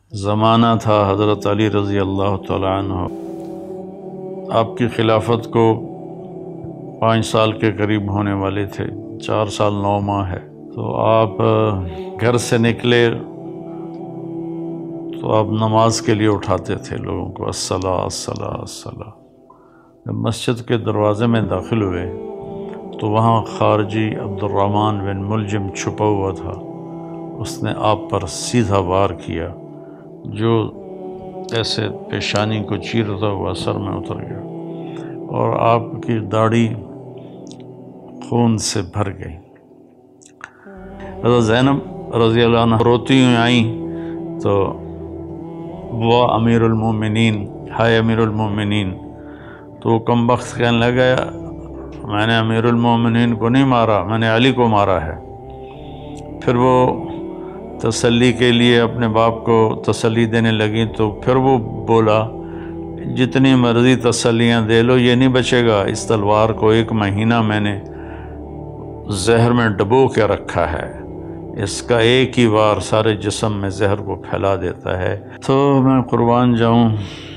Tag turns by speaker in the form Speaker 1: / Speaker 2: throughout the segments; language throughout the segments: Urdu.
Speaker 1: زمانہ تھا حضرت علی رضی اللہ تعالیٰ عنہ، آپ کی خلافت کو 5 سال کے قریب ہونے والے تھے، 4 سال 9 ماہ ہے۔ تو آپ گھر سے نکلے تو آپ نماز کے لیے اٹھاتے تھے لوگوں کو، الصلاۃ الصلاۃ الصلاۃ۔ جب مسجد کے دروازے میں داخل ہوئے تو وہاں خارجی عبد الرحمن بن ملجم چھپا ہوا تھا، اس نے آپ پر سیدھا وار کیا جو ایسے پیشانی کو چیرتا ہوا سر میں اتر گیا اور آپ کی داڑھی خون سے بھر گئی۔ حضرت زینب رضی اللہ عنہ روتی ہوئی آئیں تو وہ امیر المومنین، ہائے امیر المومنین، تو وہ کم بخت کہنے لگا میں نے امیر المومنین کو نہیں مارا، میں نے علی کو مارا ہے۔ پھر وہ تسلی کے لیے اپنے باپ کو تسلی دینے لگیں تو پھر وہ بولا جتنی مرضی تسلیاں دے لو یہ نہیں بچے گا، اس تلوار کو 1 مہینہ میں نے زہر میں ڈبو کے رکھا ہے، اس کا ایک ہی وار سارے جسم میں زہر کو پھیلا دیتا ہے۔ تو میں قربان جاؤں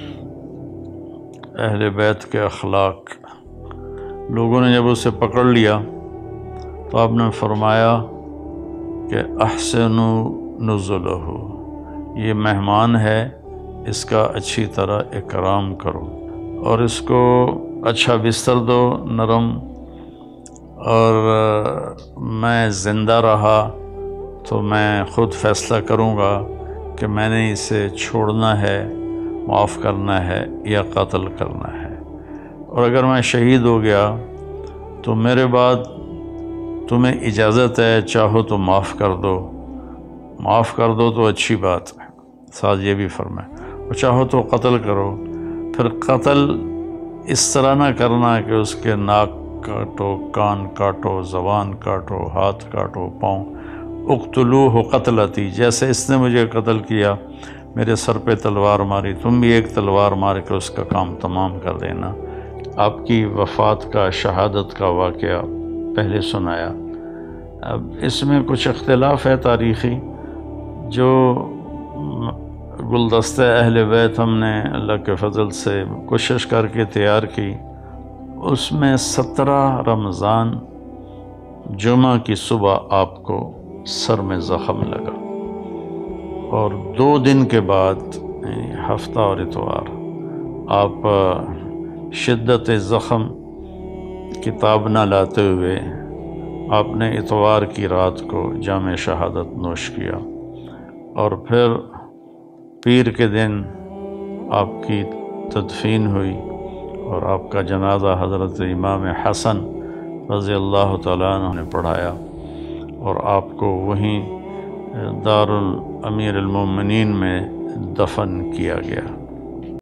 Speaker 1: اہل بیت کے اخلاق۔ لوگوں نے جب اسے پکڑ لیا تو آپ نے فرمایا کہ احسنوا نزلہ، یہ مہمان ہے، اس کا اچھی طرح اکرام کرو اور اس کو اچھا بستر دو نرم، اور میں زندہ رہا تو میں خود فیصلہ کروں گا کہ میں نے اسے چھوڑنا ہے، معاف کرنا ہے یا قتل کرنا ہے، اور اگر میں شہید ہو گیا تو میرے بعد تمہیں اجازت ہے چاہو تو معاف کر دو، معاف کر دو تو اچھی بات ہے، ساتھ یہ بھی فرمائے، اور چاہو تو قتل کرو۔ پھر قتل اس طرح نہ کرنا کہ اس کے ناک کاٹو، کان کاٹو، زبان کاٹو، ہاتھ کاٹو، پاؤں۔ اقتلوہ قتلتی، جیسے اس نے مجھے قتل کیا، میرے سر پہ تلوار ماری، تم بھی ایک تلوار مار کے اس کا کام تمام کر دینا۔ آپ کی وفات کا، شہادت کا واقعہ پہلے سنایا۔ اب اس میں کچھ اختلاف ہے تاریخی، جو گلدستہ اہل بیت ہم نے اللہ کے فضل سے کوشش کر کے تیار کی، اس میں 17 رمضان جمعہ کی صبح آپ کو سر میں زخم لگا، اور 2 دن کے بعد یعنی ہفتہ اور اتوار آپ شدت زخم کتاب نہ لاتے ہوئے آپ نے اتوار کی رات کو جام شہادت نوش کیا، اور پھر پیر کے دن آپ کی تدفین ہوئی اور آپ کا جنازہ حضرت امام حسن رضی اللہ تعالیٰ عنہ نے پڑھایا اور آپ کو وہیں دار الامیر المومنین میں دفن کیا گیا۔